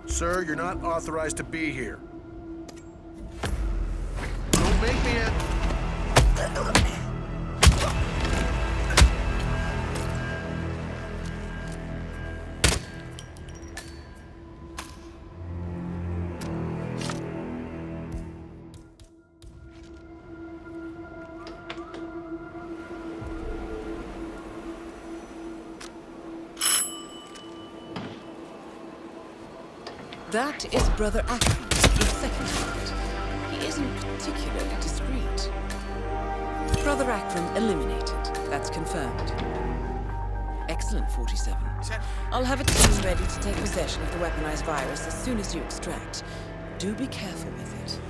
Sir, you're not authorized to be here. Don't make me a... That is Brother Ackerman, the second hand. He isn't particularly discreet. Brother Ackerman eliminated. That's confirmed. Excellent, 47. I'll have a team ready to take possession of the weaponized virus as soon as you extract. Do be careful with it.